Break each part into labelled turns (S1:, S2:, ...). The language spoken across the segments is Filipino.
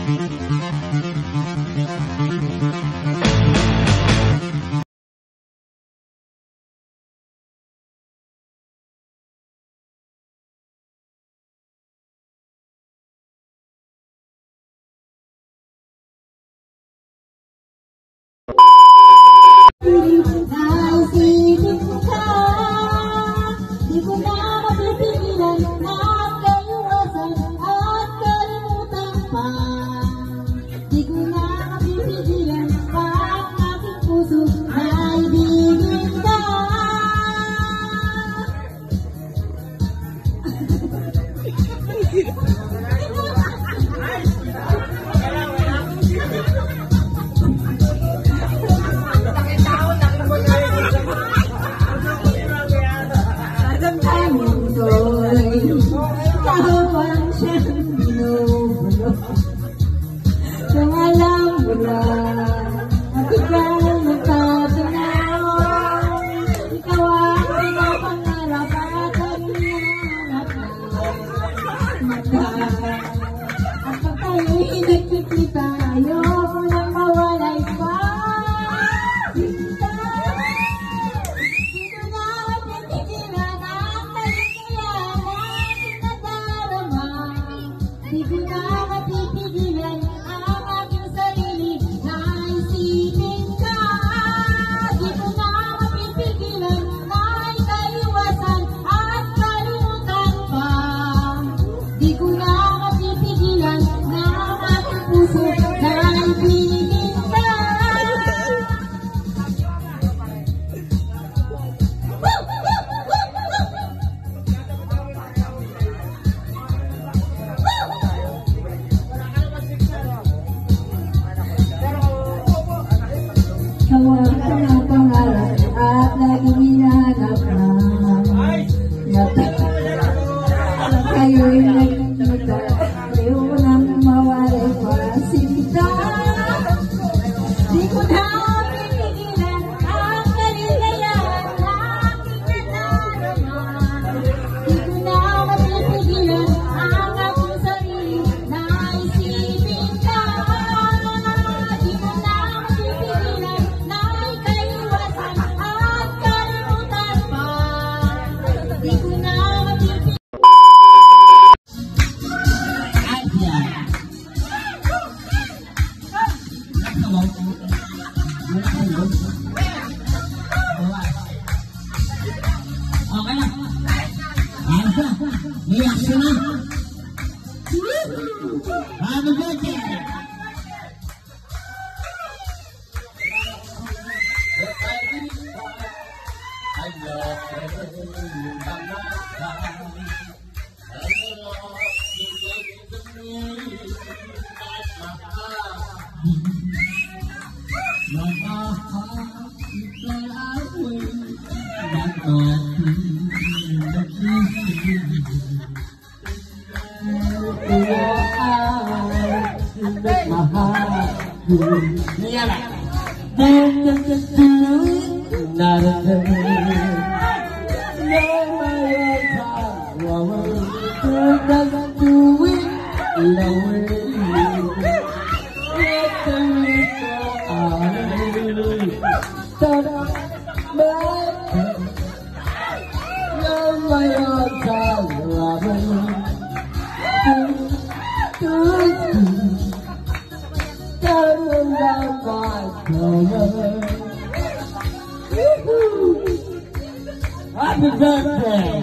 S1: Happy birthday!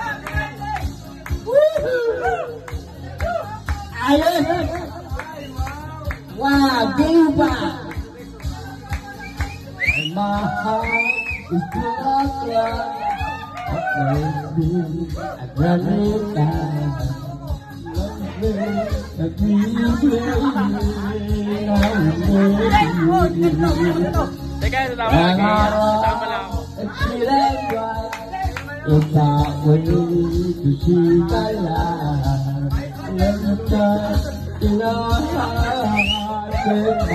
S1: Ayun! Wow, diba? My heart is full of love. I'd rather die.
S2: Teka, tama lang ako.
S1: It's not way to see my life. Let me touch in our heart.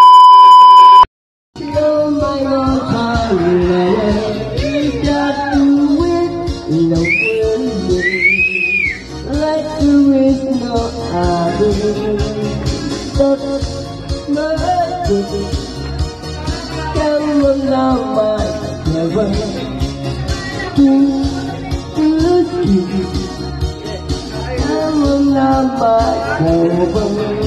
S1: Feel my own time. You got to win. No way. Like there is no other. Tất mất được cảm ơn nào mà nhờ vâng cứ cứ cảm ơn nào mà nhờ vâng